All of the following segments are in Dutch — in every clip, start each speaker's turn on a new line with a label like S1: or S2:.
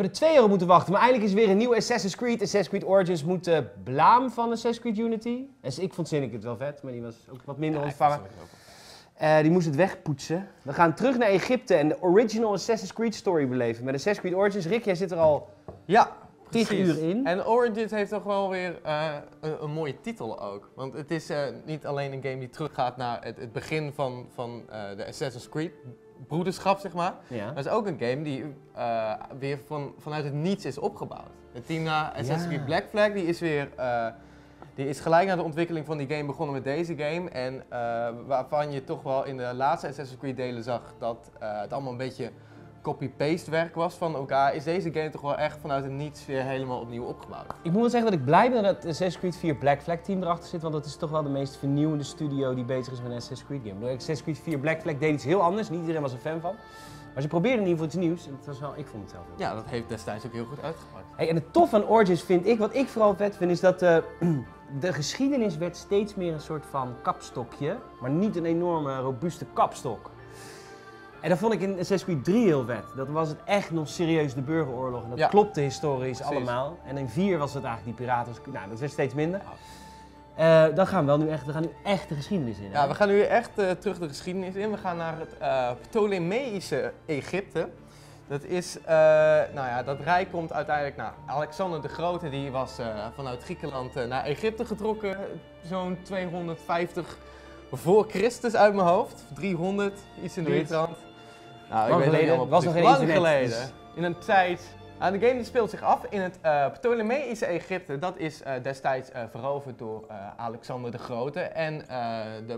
S1: hebben er 2 jaar op moeten wachten, maar eindelijk is er weer een nieuwe Assassin's Creed. Assassin's Creed Origins moet de blaam van Assassin's Creed Unity. En ik vond Syndicate wel vet, maar die was ook wat minder ontvangen. Die moest het wegpoetsen. We gaan terug naar Egypte en de original Assassin's Creed story beleven met Assassin's Creed Origins. Rick, jij zit er al 10 uur in.
S2: En Origins heeft toch wel weer een mooie titel ook. Want het is niet alleen een game die teruggaat naar het begin van de Assassin's Creed broederschap, zeg maar.
S1: Ja.
S2: Maar het is ook een game die weer vanuit het niets is opgebouwd. Het team na Assassin's Creed Black Flag die is gelijk na de ontwikkeling van die game begonnen met deze game. En waarvan je toch wel in de laatste Assassin's Creed delen zag dat het allemaal een beetje copy-paste werk was van elkaar, is deze game toch wel echt vanuit het niets weer helemaal opnieuw opgebouwd.
S1: Ik moet wel zeggen dat ik blij ben dat het Assassin's Creed 4 Black Flag team erachter zit, want dat is toch wel de meest vernieuwende studio die bezig is met een Assassin's Creed game. Assassin's Creed 4 Black Flag deed iets heel anders, niet iedereen was een fan van. Maar ze probeerden in ieder geval iets nieuws en het was wel, ik vond het zelf wel.
S2: Ja, dat heeft destijds ook heel goed uitgepakt.
S1: Hey, en het tof van Origins vind ik, wat ik vooral vet vind, is dat de geschiedenis werd steeds meer een soort van kapstokje, maar niet een enorme robuuste kapstok. En dat vond ik in Assassin's Creed 3 heel vet. Dat was het echt nog serieus de burgeroorlog. En dat klopte historisch allemaal. En in 4 was het eigenlijk die piraten. Nou, dat werd steeds minder. Dan gaan we nu echt de geschiedenis in. Hè?
S2: Ja, we gaan nu echt terug de geschiedenis in. We gaan naar het Ptolemeïsche Egypte. Dat is, dat rijk komt uiteindelijk, Alexander de Grote, die was vanuit Griekenland naar Egypte getrokken. Zo'n 250 voor Christus uit mijn hoofd. 300, iets in de trant. Nou,
S1: lang
S2: ik weet
S1: geleden,
S2: het
S1: was nog geen
S2: lang
S1: internet,
S2: geleden.
S1: dus.
S2: In een tijd. De game die speelt zich af in het Ptolemeïsche Egypte. Dat is destijds veroverd door Alexander de Grote. En de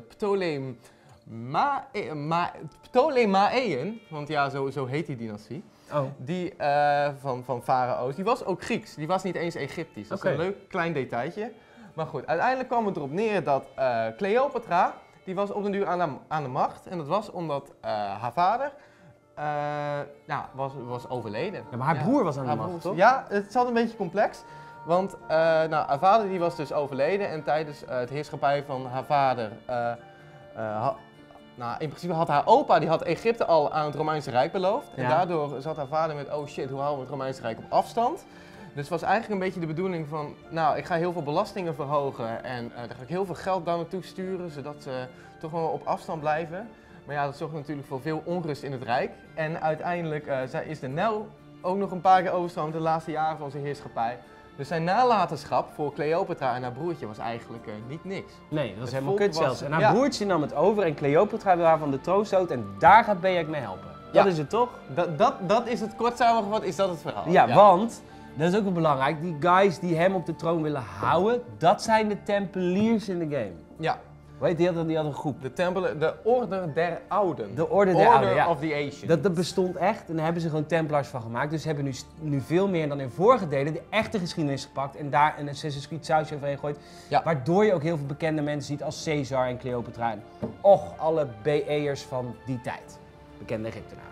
S2: Ptolemaeën, want ja, zo heet die dynastie.
S1: Oh.
S2: Die van farao's, die was ook Grieks. Die was niet eens Egyptisch. Dat is een leuk klein detailtje. Maar goed, uiteindelijk kwam het erop neer dat Cleopatra, die was op den duur aan de macht. En dat was omdat haar vader was overleden.
S1: Ja, maar haar broer was aan de macht, toch?
S2: Ja, het zat een beetje complex. Want haar vader die was dus overleden en tijdens het heerschappij van haar vader, in principe had haar opa, die had Egypte al aan het Romeinse Rijk beloofd. Ja. En daardoor zat haar vader met, oh shit, hoe houden we het Romeinse Rijk op afstand? Dus het was eigenlijk een beetje de bedoeling van, ik ga heel veel belastingen verhogen en daar ga ik heel veel geld daar naartoe sturen, zodat ze toch wel op afstand blijven. Maar ja, dat zorgt natuurlijk voor veel onrust in het Rijk. En uiteindelijk is de Nijl ook nog een paar keer overstroomd de laatste jaren van zijn heerschappij. Dus zijn nalatenschap voor Cleopatra en haar broertje was eigenlijk niet niks.
S1: Nee, dat was helemaal kut zelfs. En haar broertje nam het over en Cleopatra wil haar van de troon stoten en daar gaat Bayek mee helpen. Dat is het toch?
S2: Dat is het kort samengevat, is dat het verhaal.
S1: Ja, want, dat is ook wel belangrijk, die guys die hem op de troon willen houden, dat zijn de Tempeliers in de game.
S2: Ja.
S1: Weet je, die had een groep.
S2: De Orde der Ouden.
S1: De Orde der Ouden, ja.
S2: Of the Ancients.
S1: Dat bestond echt en daar hebben ze gewoon Templars van gemaakt. Dus ze hebben nu veel meer dan in vorige delen de echte geschiedenis gepakt en daar een Assassin's Creed sausje overheen gegooid. Ja. Waardoor je ook heel veel bekende mensen ziet als Caesar en Cleopatra. En alle BE'ers van die tijd. Bekende Egyptenaren.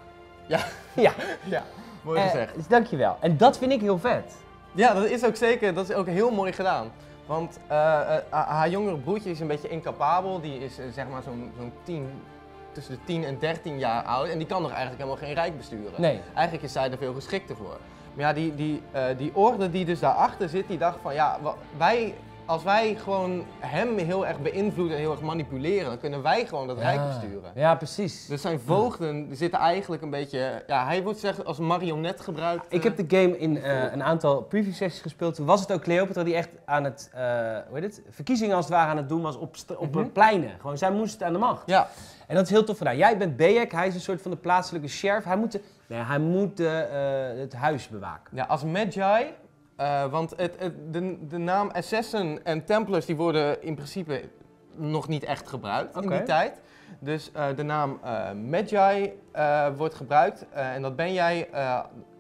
S2: Ja, mooi gezegd.
S1: Dus dankjewel. En dat vind ik heel vet.
S2: Ja, dat is ook zeker, dat is ook heel mooi gedaan. Want haar jongere broertje is een beetje incapabel, die is zeg maar tussen de 10 en 13 jaar oud en die kan nog eigenlijk helemaal geen rijk besturen.
S1: Nee.
S2: Eigenlijk is zij er veel geschikter voor. Maar ja, die orde die dus daarachter zit, die dacht van ja, als wij gewoon hem heel erg beïnvloeden en heel erg manipuleren, dan kunnen wij gewoon dat rijk besturen.
S1: Ja, precies.
S2: Dus zijn voogden zitten eigenlijk een beetje, hij wordt zeg als marionet gebruikt.
S1: Ik heb de game in een aantal preview sessies gespeeld. Toen was het ook Cleopatra die echt aan het, verkiezingen als het ware aan het doen was op pleinen. Gewoon, zij moest aan de macht.
S2: Ja.
S1: En dat is heel tof gedaan. Jij bent Bayek, hij is een soort van de plaatselijke sheriff. Hij moet het huis bewaken.
S2: Ja, als Magi. Want de naam Assassin en Templars die worden in principe nog niet echt gebruikt in die tijd. Dus de naam Magi wordt gebruikt en dat ben jij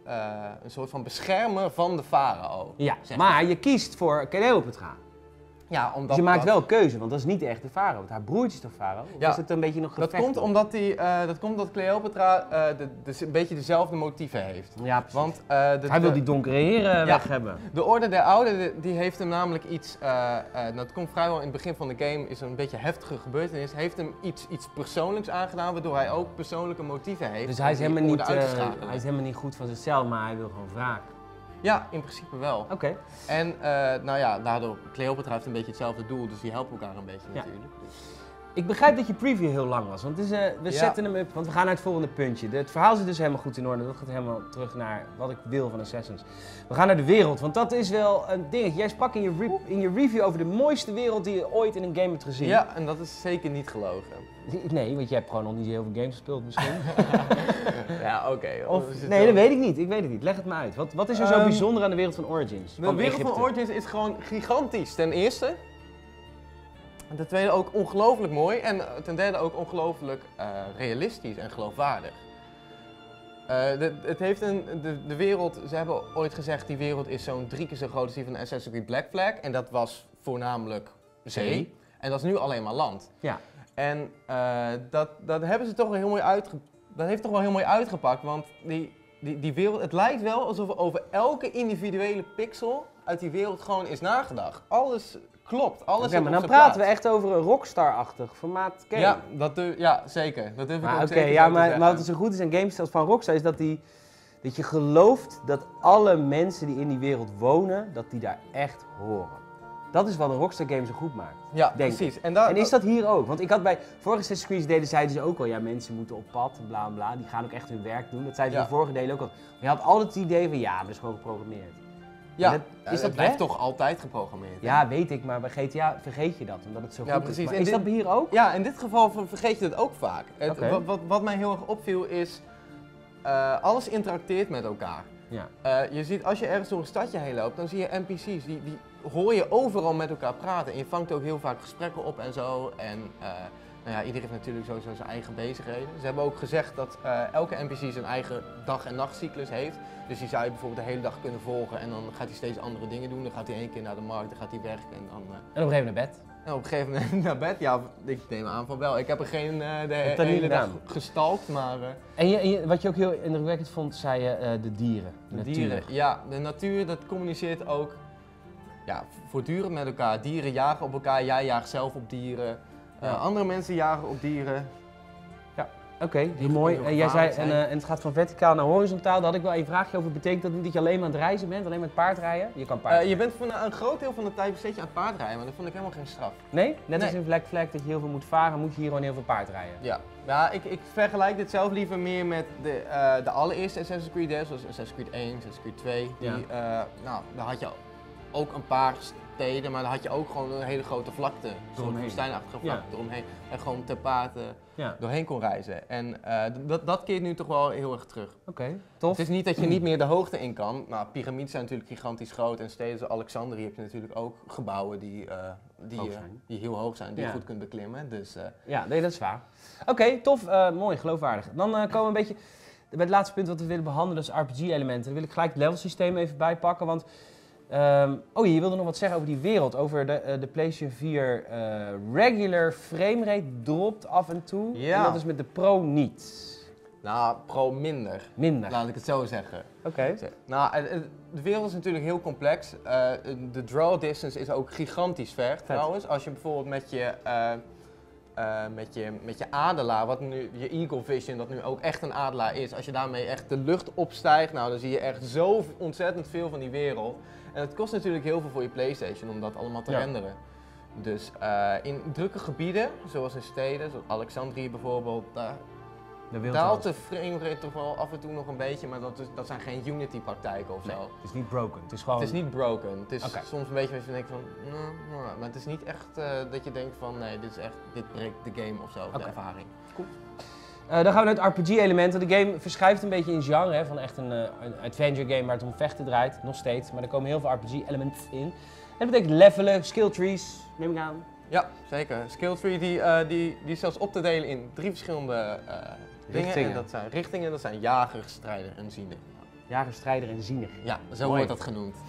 S2: een soort van beschermer van de farao.
S1: Ja, maar je kiest voor Cleopatra.
S2: Ja, omdat
S1: Dus je maakt wel keuze, want dat is niet echt de farao. Want haar broertje is toch farao? Of
S2: Ja.
S1: is het een beetje nog gevecht?
S2: Dat komt omdat Cleopatra een beetje dezelfde motieven heeft.
S1: Ja, precies.
S2: Want
S1: hij wil die donkere heren weg hebben.
S2: de Orde der Ouden die heeft hem namelijk iets, dat komt vrijwel in het begin van de game, is een beetje heftige gebeurtenis, heeft hem iets persoonlijks aangedaan, waardoor hij ook persoonlijke motieven heeft.
S1: Dus hij is,
S2: om die
S1: helemaal
S2: orde
S1: niet,
S2: uit te schakelen.
S1: hij is helemaal niet goed van zichzelf, maar hij wil gewoon wraak.
S2: Ja, in principe wel.
S1: Oké.
S2: En nou ja, daardoor, Cleopatra heeft een beetje hetzelfde doel, dus die helpen elkaar een beetje
S1: Ja.
S2: natuurlijk. Dus.
S1: Ik begrijp dat je preview heel lang was, want het is, we zetten hem up, want we gaan naar het volgende puntje. Het verhaal zit dus helemaal goed in orde, dat gaat helemaal terug naar wat ik wil van Assassins. We gaan naar de wereld, want dat is wel een dingetje. Jij sprak in je review over de mooiste wereld die je ooit in een game hebt gezien.
S2: Ja, en dat is zeker niet gelogen.
S1: Nee, want jij hebt gewoon nog niet heel veel games gespeeld misschien.
S2: Ja, oké.
S1: Nee, dat weet ik niet. Ik weet het niet. Leg het me uit. Wat is er zo bijzonder aan de wereld van Origins?
S2: De wereld van Origins is gewoon gigantisch, ten eerste. En ten tweede ook ongelooflijk mooi en ten derde ook ongelooflijk realistisch en geloofwaardig. Het heeft de wereld, ze hebben ooit gezegd, die wereld is zo'n 3 keer zo groot als die van Assassin's Creed Black Flag. En dat was voornamelijk zee. En dat is nu alleen maar land.
S1: Ja.
S2: En dat hebben ze toch wel heel mooi dat heeft toch wel heel mooi uitgepakt, want die wereld, het lijkt wel alsof er over elke individuele pixel uit die wereld gewoon is nagedacht. Alles klopt, alles
S1: Oké, maar dan praten we echt over een Rockstar-achtig formaat game.
S2: Ja, zeker. Dat durf ik ook
S1: Oké,
S2: zeker
S1: ja,
S2: zo te
S1: maar
S2: zeggen.
S1: wat er zo goed is aan gamestels van Rockstar is dat je gelooft dat alle mensen die in die wereld wonen, dat die daar echt horen. Dat is wat een Rockstar game zo goed maakt.
S2: Ja,
S1: denk
S2: precies.
S1: ik.
S2: En
S1: is dat hier ook? Want ik had bij vorige Assassin's Creed zeiden ze ook al, ja, mensen moeten op pad en bla bla, die gaan ook echt hun werk doen. Dat zeiden ze
S2: Ja.
S1: in de vorige delen ook al. Maar je had altijd het idee van, ja, dat is gewoon geprogrammeerd.
S2: Ja,
S1: Is dat
S2: blijft
S1: weg?
S2: toch altijd geprogrammeerd? hè?
S1: Ja, weet ik, maar bij GTA vergeet je dat, omdat het zo
S2: Ja,
S1: goed
S2: precies.
S1: is. Maar
S2: En
S1: is dat hier ook?
S2: Ja, in dit geval vergeet je het ook vaak.
S1: Oké.
S2: Wat mij heel erg opviel is, alles interacteert met elkaar.
S1: Ja.
S2: Je ziet, als je ergens door een stadje heen loopt, dan zie je NPC's, die hoor je overal met elkaar praten. En je vangt ook heel vaak gesprekken op en zo. En nou ja, iedereen heeft natuurlijk sowieso zijn eigen bezigheden. Ze hebben ook gezegd dat elke NPC zijn eigen dag- en nachtcyclus heeft. Dus die zou je bijvoorbeeld de hele dag kunnen volgen en dan gaat hij steeds andere dingen doen. Dan gaat hij 1 keer naar de markt, dan gaat hij werken en dan...
S1: En op een gegeven moment naar bed.
S2: En op een gegeven moment naar bed, ja, ik neem aan van wel. Ik heb er geen de
S1: dat niet
S2: hele dag
S1: gedaan?
S2: gestalkt, maar...
S1: En wat je ook heel indrukwekkend vond, zei je de dieren.
S2: De dieren, ja, de natuur dat communiceert ook voortdurend met elkaar. Dieren jagen op elkaar, jij jaagt zelf op dieren.
S1: Ja.
S2: Andere mensen jagen op dieren.
S1: Oké, mooi.
S2: heel
S1: Jij zei,
S2: gevaarlijk zijn.
S1: en het gaat van verticaal naar horizontaal. Daar had ik wel een vraagje over. Betekent dat niet dat je alleen maar aan het reizen bent, alleen met paardrijden? Je kan paardrijden.
S2: Je bent voor een groot deel van de tijd besteed je aan het paardrijden, maar dat vond ik helemaal geen straf.
S1: Nee? Net als
S2: Nee.
S1: in Black Flag dat je heel veel moet varen, moet je hier gewoon heel veel paardrijden.
S2: Ja, ik vergelijk dit zelf liever meer met de allereerste Assassin's Creed delen, zoals Assassin's Creed 1, Assassin's Creed 2. Nou, daar had je ook een paar steden, maar dan had je ook gewoon een hele grote vlakte. Zo'n woestijnachtige vlakte eromheen. En gewoon ter paard doorheen kon reizen. En dat keert nu toch wel heel erg terug.
S1: Oké, tof.
S2: Het is niet dat je niet meer de hoogte in kan. Nou, piramides zijn natuurlijk gigantisch groot. En steden zoals Alexandrië heb je natuurlijk ook gebouwen die heel hoog zijn, die je goed kunt beklimmen. Dus,
S1: Ja, nee, dat is waar. Oké, tof. Mooi, geloofwaardig. Dan komen we een beetje bij het laatste punt wat we willen behandelen, dat is RPG-elementen. Daar wil ik gelijk het levelsysteem even bijpakken, want... je wilde nog wat zeggen over die wereld, over de PlayStation 4 regular framerate dropt af en toe.
S2: Ja.
S1: En dat is met de Pro niet.
S2: Nou, Pro minder.
S1: Minder.
S2: Laat ik het zo zeggen.
S1: Oké.
S2: Nou, de wereld is natuurlijk heel complex. De draw distance is ook gigantisch ver trouwens. Als je bijvoorbeeld met je adelaar, wat nu je Eagle Vision, dat nu ook echt een adelaar is, als je daarmee echt de lucht opstijgt, nou dan zie je echt zo ontzettend veel van die wereld. En het kost natuurlijk heel veel voor je PlayStation om dat allemaal te renderen. Dus in drukke gebieden, zoals in steden, zoals Alexandrië bijvoorbeeld, daar daalt de framerate toch wel af en toe nog een beetje, maar dat zijn geen Unity-praktijken of zo.
S1: Nee, het is niet broken. Het is gewoon...
S2: Het is niet broken. Het is
S1: Oké.
S2: soms een beetje dat je denkt van, maar het is niet echt dat je denkt van, nee, dit breekt de game of zo, de ervaring.
S1: Cool. Dan gaan we naar het RPG-element. De game verschuift een beetje in genre, hè, van echt een adventure game waar het om vechten draait, nog steeds. Maar er komen heel veel RPG-elementen in. En dat betekent levelen, skill trees, neem ik aan.
S2: Ja, zeker. Skill tree die is zelfs op te delen in 3 verschillende dingen.
S1: Richtingen.
S2: En dat zijn richtingen, dat zijn jager, strijder en ziener.
S1: Jager, strijder en ziener.
S2: Ja, zo
S1: Mooi.
S2: wordt dat genoemd.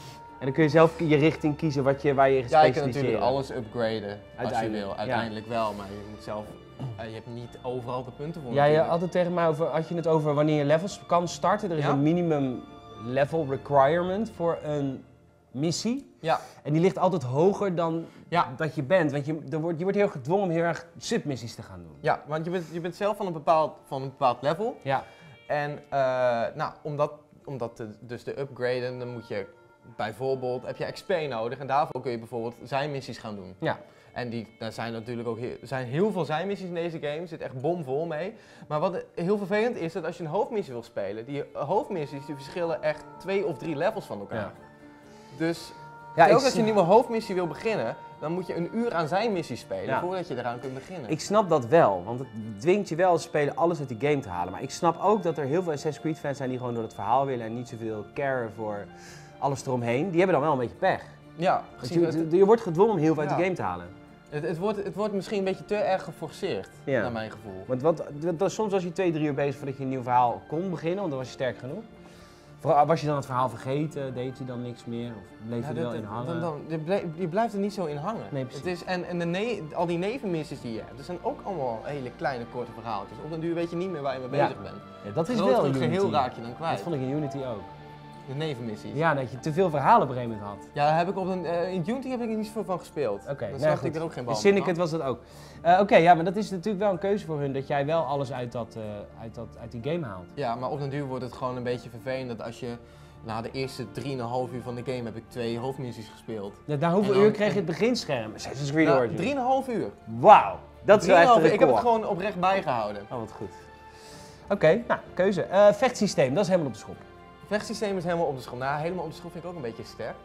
S1: dan kun je zelf je richting kiezen waar je
S2: Ja, je
S1: gespecialiseerd
S2: kan natuurlijk alles upgraden als je wil,
S1: ja.
S2: uiteindelijk wel, maar je moet zelf, je hebt niet overal de punten voor.
S1: Ja, je
S2: natuurlijk.
S1: had het tegen mij over, had je het over wanneer je levels kan starten. Er is
S2: Ja?
S1: een minimum level requirement voor een missie.
S2: Ja,
S1: En die ligt altijd hoger dan
S2: Ja.
S1: dat je bent. Want je wordt heel erg gedwongen om heel erg submissies te gaan doen.
S2: ja, want je bent zelf van een bepaald level.
S1: Ja,
S2: En nou, om dat dus te upgraden, dan moet je bijvoorbeeld, heb je XP nodig en daarvoor kun je bijvoorbeeld zijmissies gaan doen.
S1: ja.
S2: En daar zijn natuurlijk ook er zijn heel veel zijmissies in deze game, er zit echt bomvol mee. Maar wat heel vervelend is, dat als je een hoofdmissie wil spelen, die hoofdmissies die verschillen echt 2 of 3 levels van elkaar.
S1: Ja.
S2: Dus
S1: Ja,
S2: ook als je een nieuwe hoofdmissie wil beginnen, dan moet je een uur aan zijmissies spelen
S1: Ja.
S2: voordat je eraan kunt beginnen.
S1: Ik snap dat wel, want het dwingt je wel als speler alles uit die game te halen. Maar ik snap ook dat er heel veel Assassin's Creed fans zijn die gewoon door het verhaal willen en niet zoveel caren voor alles eromheen. Die hebben dan wel een beetje pech.
S2: Ja,
S1: Want je wordt gedwongen om heel veel uit
S2: Ja.
S1: de game te halen.
S2: Het wordt misschien een beetje te erg geforceerd,
S1: Ja.
S2: naar mijn gevoel.
S1: Want soms was je 2-3 uur bezig voordat je een nieuw verhaal kon beginnen, want dan was je sterk genoeg. Vooral, was je dan het verhaal vergeten, deed je dan niks meer of bleef je er wel in hangen?
S2: Je blijft er niet zo in hangen.
S1: Nee, precies.
S2: Het is, en al die nevenmissies die je hebt, dat zijn ook allemaal hele kleine korte verhaaltjes. Op den duur weet je niet meer waar je mee bezig bent.
S1: Ja, dat is
S2: Het
S1: wel
S2: grotere
S1: Unity.
S2: geheel raak je dan
S1: Dat
S2: kwijt.
S1: vond ik in Unity ook.
S2: De nevenmissies.
S1: Ja, dat je te veel verhalen op een gegeven moment had.
S2: Ja, daar heb ik in Unity heb ik er niet zoveel van gespeeld.
S1: Oké,
S2: Dan
S1: nou
S2: snapte
S1: goed.
S2: ik er ook geen
S1: In
S2: bal
S1: Syndicate was dat ook. Oké, ja, maar dat is natuurlijk wel een keuze voor hun, dat jij wel alles uit die game haalt.
S2: Ja, maar op den duur wordt het gewoon een beetje vervelend dat als je na de eerste 3,5 uur van de game heb ik 2 hoofdmissies gespeeld.
S1: Ja, na hoeveel
S2: En dan-
S1: uur kreeg je het beginscherm? Assassin's Creed
S2: Nou,
S1: Origins.
S2: 3,5 uur.
S1: Wauw, dat is wel echt een
S2: 3,5 uur. Ik heb het
S1: record.
S2: gewoon oprecht bijgehouden.
S1: Oh, wat goed. Oké, nou, keuze. Vechtsysteem, dat is helemaal op de schop.
S2: Het vechtsysteem is helemaal op de schop. Nou, helemaal op de schop vind ik ook een beetje sterk.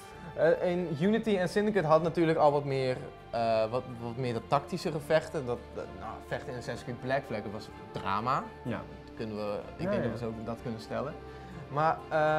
S2: In Unity en Syndicate had natuurlijk al wat meer de tactische gevechten. Nou, vechten in Assassin's Creed Black Flag dat was drama.
S1: Ja.
S2: Ik denk dat we zo dat kunnen stellen. Maar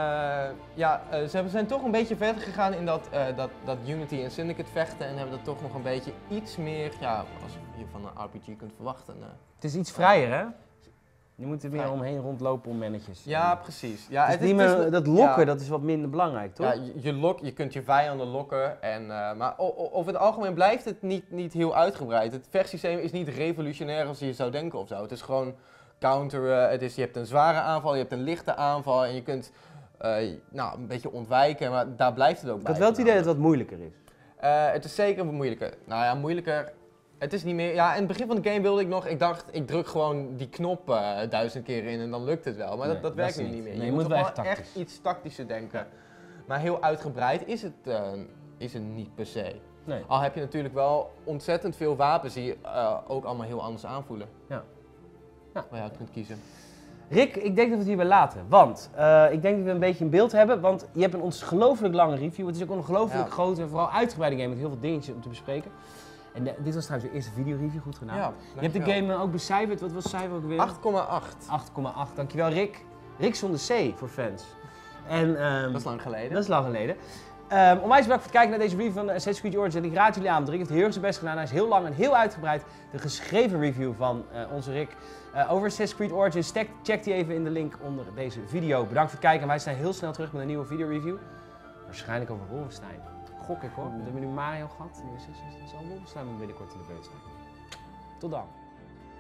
S2: ze zijn toch een beetje verder gegaan in dat Unity en Syndicate vechten en hebben dat toch nog een beetje iets meer, ja, als je van een RPG kunt verwachten.
S1: Het is iets vrijer, hè? Je moet er meer
S2: Vrij.
S1: omheen rondlopen om mannetjes.
S2: Ja, precies. Ja,
S1: Het is niet meer, dat lokken,
S2: ja.
S1: dat is wat minder belangrijk, toch?
S2: Ja, je kunt je vijanden lokken, maar over het algemeen blijft het niet heel uitgebreid. Het vechtsysteem is niet revolutionair als je zou denken of zo. Het is gewoon counteren, je hebt een zware aanval, je hebt een lichte aanval en je kunt een beetje ontwijken, maar daar blijft het ook
S1: Ik
S2: bij.
S1: had wel het idee dat het wat moeilijker is.
S2: Het is zeker wat moeilijker. Nou ja, moeilijker. Het is niet meer. Ja, in het begin van de game wilde ik nog. Ik dacht, ik druk gewoon die knop 1000 keer in en dan lukt het wel. Maar
S1: Nee,
S2: dat werkt
S1: is
S2: nu niet meer.
S1: Nee,
S2: je
S1: moet
S2: moet
S1: wel
S2: toch
S1: echt
S2: wel
S1: tactisch.
S2: iets tactischer denken. Maar heel uitgebreid is het niet per se.
S1: Nee.
S2: Al heb je natuurlijk wel ontzettend veel wapens die ook allemaal heel anders aanvoelen.
S1: Ja. Ja.
S2: Waar je uit kunt kiezen.
S1: Rick, ik denk dat we het hierbij laten. Want ik denk dat we een beetje een beeld hebben. Want je hebt een ongelooflijk lange review. Het is ook een ongelooflijk grote en vooral uitgebreide game met heel veel dingetjes om te bespreken. En dit was trouwens de eerste videoreview, goed gedaan.
S2: Ja,
S1: je hebt de game ook becijferd. Wat was het cijfer ook weer?
S2: 8,8.
S1: 8,8. Dankjewel Rick. Rick zonder C voor fans. En,
S2: Dat is lang geleden.
S1: Dat is lang geleden. Onwijs bedankt voor het kijken naar deze review van Assassin's Creed Origins. En ik raad jullie aan, want Rick heeft heel erg zijn best gedaan. Hij is heel lang en heel uitgebreid. De geschreven review van onze Rick over Assassin's Creed Origins. Check die even in de link onder deze video. Bedankt voor het kijken en wij zijn heel snel terug met een nieuwe videoreview. Waarschijnlijk over Wolfenstein. Gok ik hoor. We hebben nu Mario gehad. Nu zal Wolfenstein binnenkort in de beurt zijn. Tot dan.